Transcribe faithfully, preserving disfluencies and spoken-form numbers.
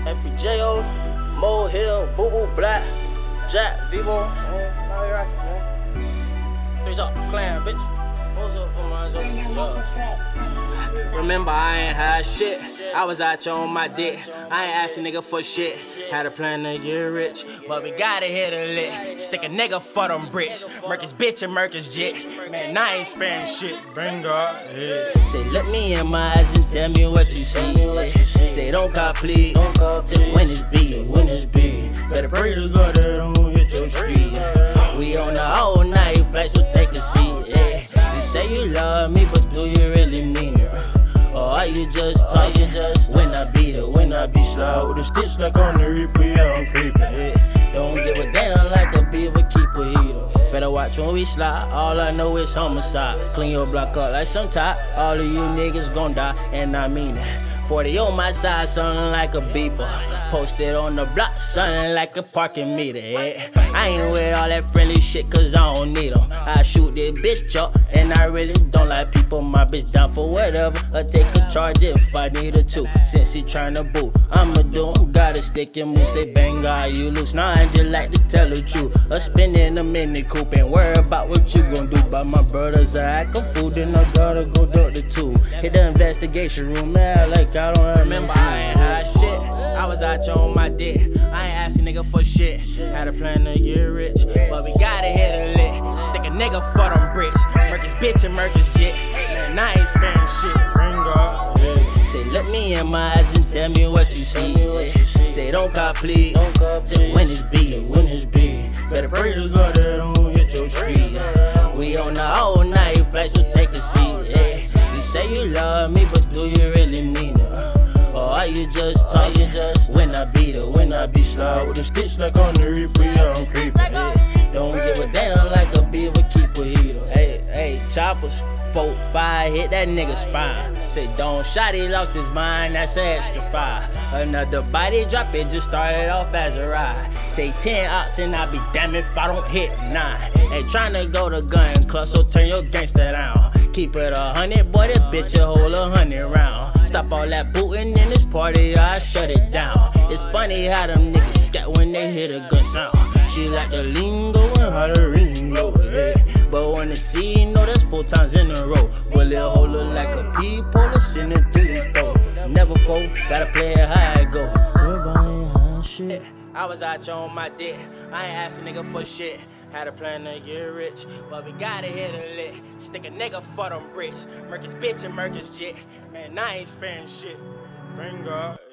F E J O, Mo Hill, Boo Boo Black, Jack, Vivo, man. Now we rockin', man. Three up, clan, bitch. Fours up for my zone. Remember, I ain't had shit. I was out here on my dick. I ain't asking nigga for shit. Had a plan to get rich, but we gotta hit a lick. Stick a nigga for them bricks. Mercus bitch and Mercus jit. Man, I ain't sparing shit. Bring God, yeah. Say, look me in my eyes and tell me what you see. Say, don't cop, please. Say, when it's big, when it's big. Better pray to God that don't hit your street. We on the whole night flight, so take a seat. Yeah. You say you love me, but do you really mean it? Or are you just talk, you just when I beat it, when I be slow with the stitch like on the reaper, yeah, I'm creeping. Yeah. Don't give a damn like a beaver, keep a heater. Better watch when we slide, all I know is homicide. Clean your block up like some top, all of you niggas gon' die, and I mean it. forty on my side, sounding like a beeper. Posted on the block, sounding like a parking meter. Yeah. I ain't with all that friendly shit, cause I don't need them. I shoot this bitch up, and I really don't like people. My bitch down for whatever, or take a charge if I need her to. Since she tryna boot, I'ma do him. Gotta stick and move, say bang, God, you loose. Now I just like to tell the truth. A spin in a mini coupe, and worry about what you gon' do. But my brothers are act a fool, then I gotta go duck the two. Hit the investigation room, man, like I don't remember. I ain't had shit. I was out here on my dick. I ain't asking nigga for shit. Had a plan to get rich, but we gotta hit a lick. Stick a nigga for them bricks. Mercus bitch and Mercus jit. Man, I ain't sparing shit. Bring God, yeah. Say, look me in my eyes and tell me what you see. Say, don't cop, please. Say, when it's big, when it's big. Better pray to God that don't hit your street. We on the whole night flight, so take a seat. Yeah. You say you love me, but do you really mean it? Or are you just talk, you just when I beat it, when I be slow with the stitch like on the reaper, yeah, I'm creeping. Hey. Don't give a damn like a beaver, keep a heater. Hey, hey, choppers, four, five, hit that nigga spine. Say, don't shot, he lost his mind, that's an extra five. Another body drop, it just started off as a ride. Say ten ox and I be damn if I don't hit nine. Ain't tryna go to gun club, so turn your gangster down. Keep it a hundred, boy, that bitch a hold a hundred round. Stop all that booting in this party, I shut it down. It's funny how them niggas scat when they hear the gun sound. She like the lingo and how the ring go, yeah. But when the C, know that's four times in a row. Will it hold her like a peephole or send it through the door? Never fold, gotta play it how it go. Shit. I was out here on my dick. I ain't asking nigga for shit. Had a plan to get rich, but we gotta hit a lick. Stick a nigga for them bricks. Mercus bitch and Mercus jit. Man, I ain't sparing shit. Bring God.